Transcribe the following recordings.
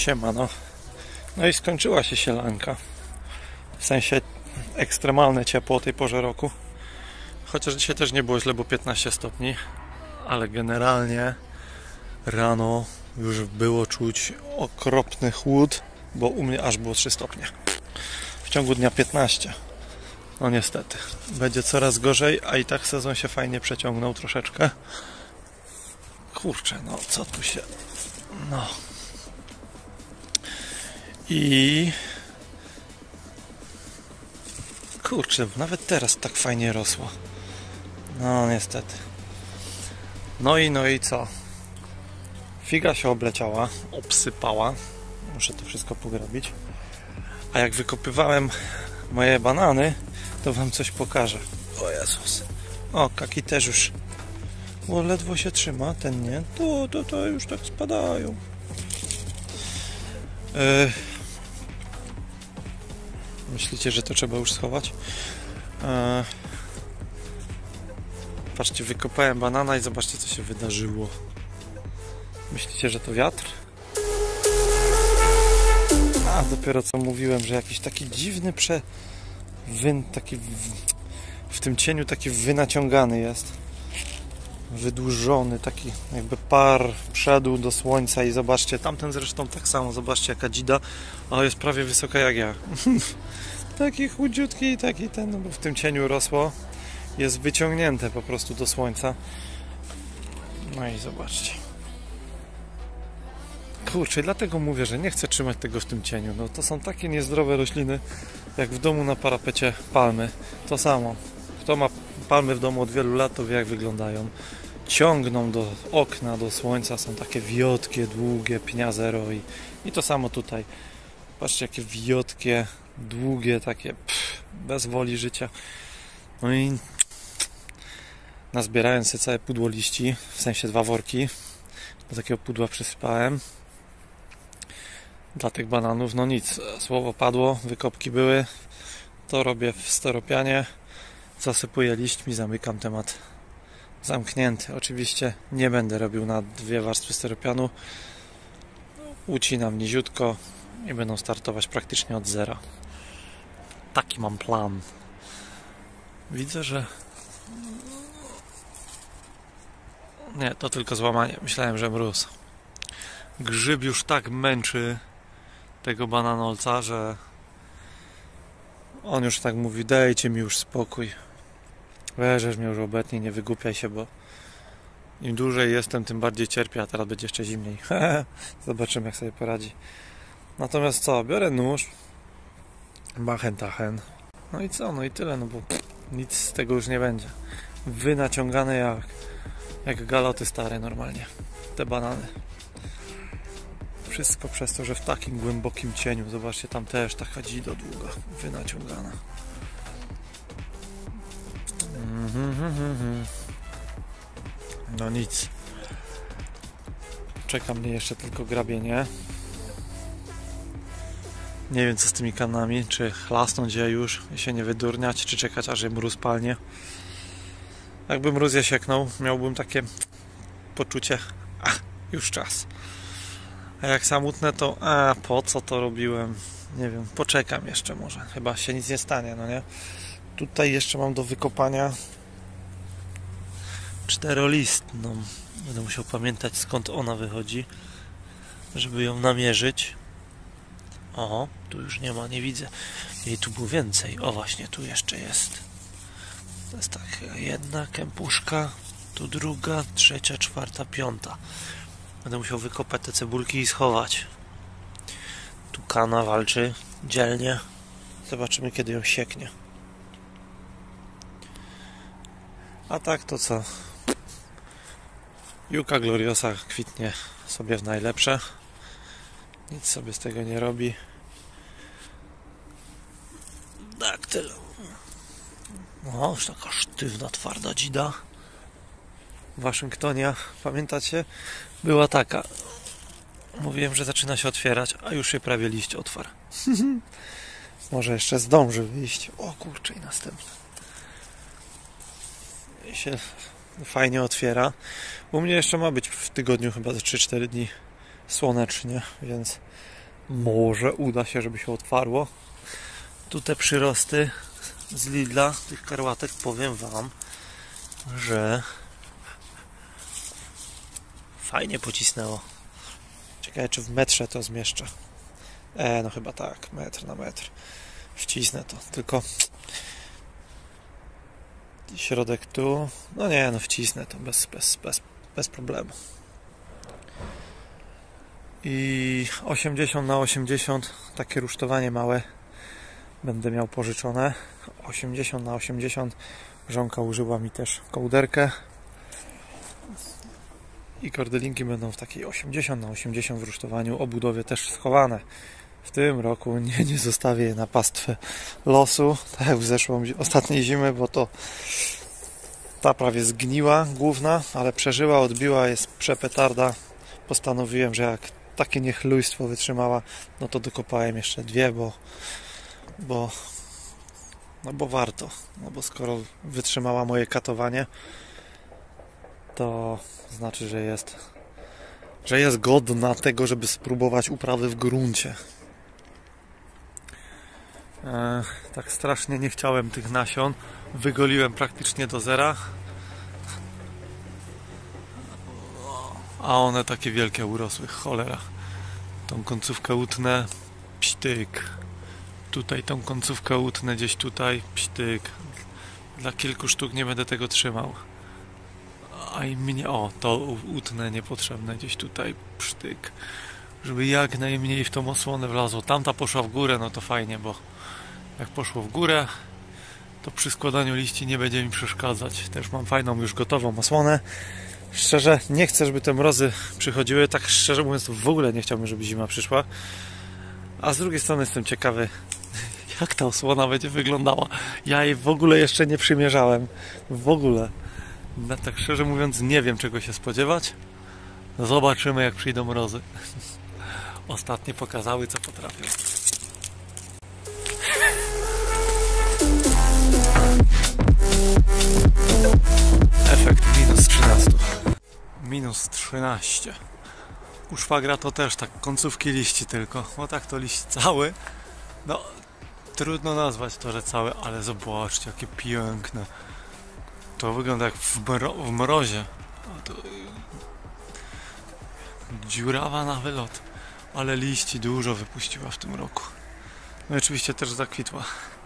Siemano. No i skończyła się sielanka. W sensie ekstremalne ciepło o tej porze roku. Chociaż dzisiaj też nie było źle, bo 15 stopni. Ale generalnie rano już było czuć okropny chłód, bo u mnie aż było 3 stopnie. W ciągu dnia 15. No niestety. Będzie coraz gorzej, a i tak sezon się fajnie przeciągnął troszeczkę. Kurczę, no co tu się... No... I kurczę, nawet teraz tak fajnie rosło. No niestety. No i co? Figa się obleciała, obsypała. Muszę to wszystko pogrobić. A jak wykopywałem moje banany, to wam coś pokażę. O Jezus. O, kaki też już. O, ledwo się trzyma, ten nie. To już tak spadają. Myślicie, że to trzeba już schować? Patrzcie, wykopałem banana i zobaczcie, co się wydarzyło. Myślicie, że to wiatr? A, dopiero co mówiłem, że jakiś taki dziwny taki w tym cieniu taki wynaciągany jest. Wydłużony, taki jakby par wszedł do słońca i zobaczcie, tamten zresztą tak samo, zobaczcie jaka dzida, a jest prawie wysoka jak ja. Taki chudziutki, taki ten, no bo w tym cieniu rosło, jest wyciągnięte po prostu do słońca. No i zobaczcie. Kurczę, dlatego mówię, że nie chcę trzymać tego w tym cieniu. No to są takie niezdrowe rośliny, jak w domu na parapecie palmy. To samo. Kto ma palmy w domu od wielu lat, to wie jak wyglądają. Ciągną do okna, do słońca, są takie wiotkie, długie, pnia zero i to samo tutaj. Patrzcie, jakie wiotkie, długie, takie bez woli życia. No i nazbierałem sobie całe pudło liści, w sensie 2 worki. Do takiego pudła przysypałem. Dla tych bananów, no nic, słowo padło, wykopki były. To robię w steropianie. Zasypuję liśćmi, zamykam temat zamknięty. Oczywiście nie będę robił na 2 warstwy steropianu. Ucinam niziutko i będą startować praktycznie od zera. Taki mam plan. Widzę, że... Nie, to tylko złamanie. Myślałem, że mróz. Grzyb już tak męczy tego bananolca, że on już tak mówi, dajcie mi już spokój. Weźesz mnie już obecnie, nie wygłupiaj się, bo im dłużej jestem, tym bardziej cierpię, a teraz będzie jeszcze zimniej. Zobaczymy, jak sobie poradzi. Natomiast co? Biorę nóż, machen tachen. No i co? No i tyle, no bo nic z tego już nie będzie. Wynaciągane jak galoty stare normalnie. Te banany. Wszystko przez to, że w takim głębokim cieniu. Zobaczcie, tam też taka dzida długa, wynaciągana. No nic. Czeka mnie jeszcze tylko grabienie. Nie wiem co z tymi kanami, czy chlasnąć je już i się nie wydurniać, czy czekać aż je mróz palnie. Jakby mróz je sieknął, miałbym takie poczucie, już czas. A jak samotne to, po co to robiłem? Nie wiem, poczekam jeszcze może. Chyba się nic nie stanie, no nie? Tutaj jeszcze mam do wykopania 4-listną. Będę musiał pamiętać, skąd ona wychodzi, żeby ją namierzyć. O, tu już nie ma, nie widzę. Jej tu było więcej. O, właśnie, tu jeszcze jest. To jest tak, 1 kępuszka, tu 2, 3, 4, 5. Będę musiał wykopać te cebulki i schować. Tu kana walczy dzielnie. Zobaczymy, kiedy ją sieknie. A tak to co? Juka gloriosa kwitnie sobie w najlepsze. Nic sobie z tego nie robi. Daktyl. No, już taka sztywna, twarda dzida. W Waszyngtonie, pamiętacie? Była taka. Mówiłem, że zaczyna się otwierać, a już się prawie liść otwarł. Może jeszcze zdąży wyjść. O kurczę, i następny. I się fajnie otwiera. U mnie jeszcze ma być w tygodniu chyba za 3-4 dni słonecznie, więc może uda się, żeby się otwarło. Tu te przyrosty z Lidla, tych karłatek, powiem wam, że fajnie pocisnęło. Ciekawe, czy w metrze to zmieszczę. No chyba tak, metr na metr. Wcisnę to, tylko środek tu. No nie, no wcisnę to bez problemu. I 80 na 80 takie rusztowanie małe będę miał pożyczone. 80 na 80 żonka użyła mi też kołderkę i kordelinki będą w takiej 80 na 80 w rusztowaniu, o budowie też schowane. W tym roku nie zostawię je na pastwę losu, tak jak w ostatniej zimy, bo to ta prawie zgniła główna, ale przeżyła, odbiła, jest przepetarda. Postanowiłem, że jak takie niechlujstwo wytrzymała, no to dokopałem jeszcze dwie, bo warto. No bo skoro wytrzymała moje katowanie, to znaczy, że jest godna tego, żeby spróbować uprawy w gruncie. Tak strasznie nie chciałem tych nasion. Wygoliłem praktycznie do zera. A one takie wielkie urosły, cholera. Tą końcówkę utnę, pśtyk. Tutaj tą końcówkę utnę, gdzieś tutaj, pśtyk. Dla kilku sztuk nie będę tego trzymał. A i mnie, to utnę niepotrzebne gdzieś tutaj, psztyk. Żeby jak najmniej w tą osłonę wlazło. Tamta poszła w górę, no to fajnie, bo jak poszło w górę, to przy składaniu liści nie będzie mi przeszkadzać. Też mam fajną, już gotową osłonę. Szczerze, nie chcę, żeby te mrozy przychodziły. Tak szczerze mówiąc, to w ogóle nie chciałbym, żeby zima przyszła. A z drugiej strony jestem ciekawy, jak ta osłona będzie wyglądała. Ja jej w ogóle jeszcze nie przymierzałem. W ogóle. No, tak szczerze mówiąc, nie wiem, czego się spodziewać. Zobaczymy, jak przyjdą mrozy. Ostatnie pokazały, co potrafią. Efekt minus 13. Minus 13. U szwagra to też tak końcówki liści tylko. Bo tak to liść cały. No, trudno nazwać to, że całe, ale zobaczcie, jakie piękne. To wygląda jak w mrozie. To dziurawa na wylot. Ale liści dużo wypuściła w tym roku. No i oczywiście też zakwitła.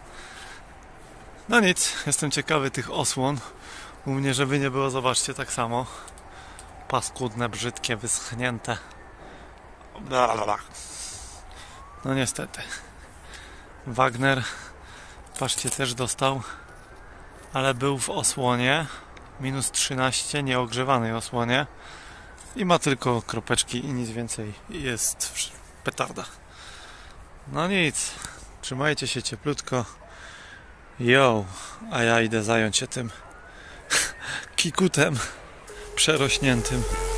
No nic, jestem ciekawy tych osłon. U mnie, żeby nie było, zobaczcie, tak samo. Paskudne, brzydkie, wyschnięte. No niestety. Wagner, patrzcie, też dostał, ale był w osłonie. Minus 13, nieogrzewanej osłonie. I ma tylko kropeczki i nic więcej. I jest petarda. No nic. Trzymajcie się cieplutko. Jo, a ja idę zająć się tym kikutem przerośniętym.